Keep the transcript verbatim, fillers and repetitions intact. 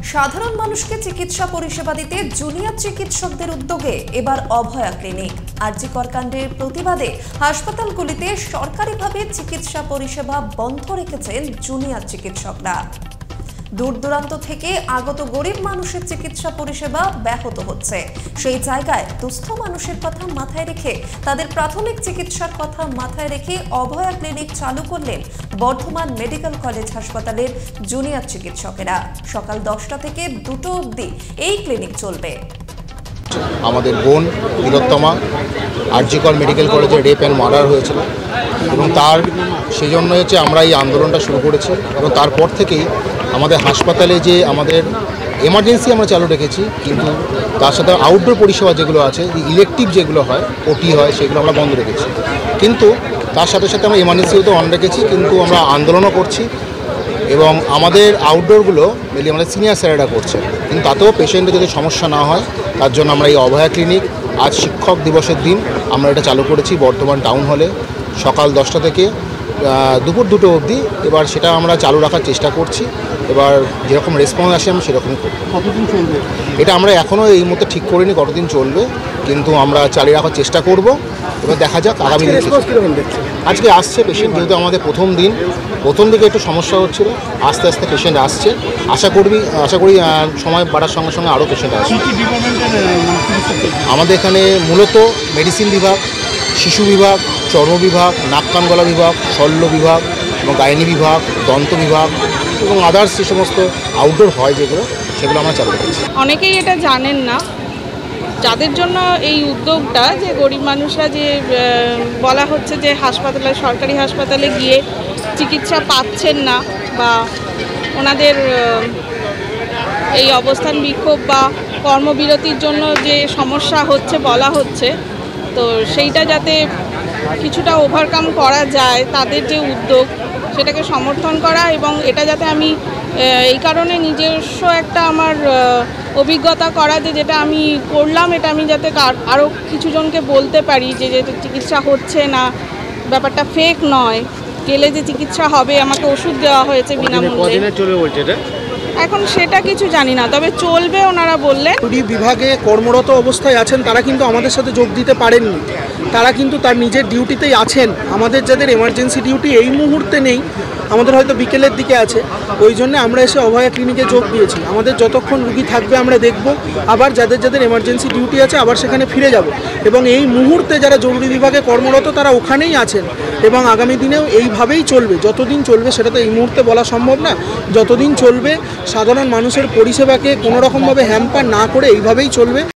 সাধারণ মানুষকে চিকিৎসা পরিষেবা দিতে জুনিয়র চিকিৎসকদের উদ্যোগে এবার অভয়া ক্লিনিক। আরজি কর কাণ্ডের প্রতিবাদে হাসপাতালগুলিতে সরকারিভাবে চিকিৎসা পরিষেবা বন্ধ রেখেছেন জুনিয়র চিকিৎসকরা। দূর দূরান্ত থেকে আগত গরিব মানুষের চিকিৎসা পরিষেবা ব্যাহত হচ্ছে। সেই জায়গায় দুস্থ মানুষের কথা মাথায় রেখে তাদের প্রাথমিক চিকিৎসার কথা মাথায় রেখে অভয়া ক্লিনিক চালু করলেন বর্ধমান মেডিকেল কলেজ হাসপাতালের জুনিয়র চিকিৎসকেরা। সকাল দশটা থেকে দুটো অবধি এই ক্লিনিক চলবে। আমাদের বোন তিলোত্তমা আরজি কর মেডিকেল কলেজে রেপ অ্যান্ড মার্ডার হয়েছিল এবং তার সেই জন্য হচ্ছে আমরা এই আন্দোলনটা শুরু করেছি এবং তারপর থেকেই আমাদের হাসপাতালে যে আমাদের এমার্জেন্সি আমরা চালু রেখেছি, কিন্তু তার সাথে আউটডোর পরিষেবা যেগুলো আছে, ইলেকটিভ যেগুলো হয়, ওটি হয়, সেগুলো আমরা বন্ধ রেখেছি। কিন্তু তার সাথে সাথে আমরা এমার্জেন্সিও তো অন রেখেছি, কিন্তু আমরা আন্দোলনও করছি এবং আমাদের আউটডোরগুলো মেনলি আমাদের সিনিয়র স্যারেরা করছে। কিন্তু তাতেও পেশেন্টের যদি সমস্যা না হয় তার জন্য আমরা এই অভয়া ক্লিনিক আজ শিক্ষক দিবসের দিন আমরা এটা চালু করেছি বর্ধমান টাউন হলে সকাল দশটা থেকে দুপুর দুটো অবধি। এবার সেটা আমরা চালু রাখার চেষ্টা করছি। এবার যেরকম রেসপন্স আসে আমি সেরকমই করব। কতদিন চলবে এটা? আমরা এখনও এই মুহূর্তে ঠিক করিনি কতদিন চলবে, কিন্তু আমরা চালিয়ে রাখার চেষ্টা করব। এবার দেখা যাক আগামী দিনে। আজকে আসছে পেশেন্ট, যেহেতু আমাদের প্রথম দিন, প্রথম দিকে একটু সমস্যা হচ্ছিল, আস্তে আস্তে পেশেন্ট আসছে। আশা করবি আশা করি সময় বাড়ার সঙ্গে সঙ্গে আরও পেশেন্ট আসবে। আমাদের এখানে মূলত মেডিসিন বিভাগ, শিশু বিভাগ, চর্ম বিভাগ, নাক কান গলা বিভাগ, শল্য বিভাগ এবং গাইনি বিভাগ, দন্ত বিভাগ এবং আদার্স যে সমস্ত আউটডোর হয় যেগুলো, সেগুলো আমরা চালু করেছি। অনেকেই এটা জানেন না, যাদের জন্য এই উদ্যোগটা, যে গরিব মানুষরা যে বলা হচ্ছে যে হাসপাতালে, সরকারি হাসপাতালে গিয়ে চিকিৎসা পাচ্ছেন না বা ওনাদের এই অবস্থান বিক্ষোভ বা কর্মবিরতির জন্য যে সমস্যা হচ্ছে বলা হচ্ছে, তো সেইটা যাতে কিছুটা ওভারকাম করা যায়, তাদের যে উদ্যোগ সেটাকে সমর্থন করা। এবং এটা যাতে আমি এই কারণে নিজস্ব একটা আমার অভিজ্ঞতা করা, যে যেটা আমি করলাম এটা আমি যাতে আরও কিছুজনকে বলতে পারি যে যে চিকিৎসা হচ্ছে না, ব্যাপারটা ফেক নয়, গেলে যে চিকিৎসা হবে, আমাকে ওষুধ দেওয়া হয়েছে বিনামূল্যে। চলবে বলছে এটা? এখন সেটা কিছু জানি না, তবে চলবে ওনারা বললেন। বিভাগে কর্মরত অবস্থায় আছেন তারা কিন্তু আমাদের সাথে যোগ দিতে পারেননি, তারা কিন্তু তার নিজের ডিউটিতেই আছেন। আমাদের যাদের এমার্জেন্সি ডিউটি এই মুহূর্তে নেই, আমাদের হয়তো বিকেলের দিকে আছে, ওই জন্য আমরা এসে অভয়া ক্লিনিকে যোগ দিয়েছি। আমাদের যতক্ষণ রুগী থাকবে আমরা দেখব, আবার যাদের যাদের এমার্জেন্সি ডিউটি আছে আবার সেখানে ফিরে যাব। এবং এই মুহূর্তে যারা জরুরি বিভাগে কর্মরত তারা ওখানেই আছেন এবং আগামী দিনেও এইভাবেই চলবে। যতদিন চলবে সেটা তো এই মুহূর্তে বলা সম্ভব না, যতদিন চলবে সাধারণ মানুষের পরিষেবাকে কোনোরকমভাবে হ্যাম্পার না করে এইভাবেই চলবে।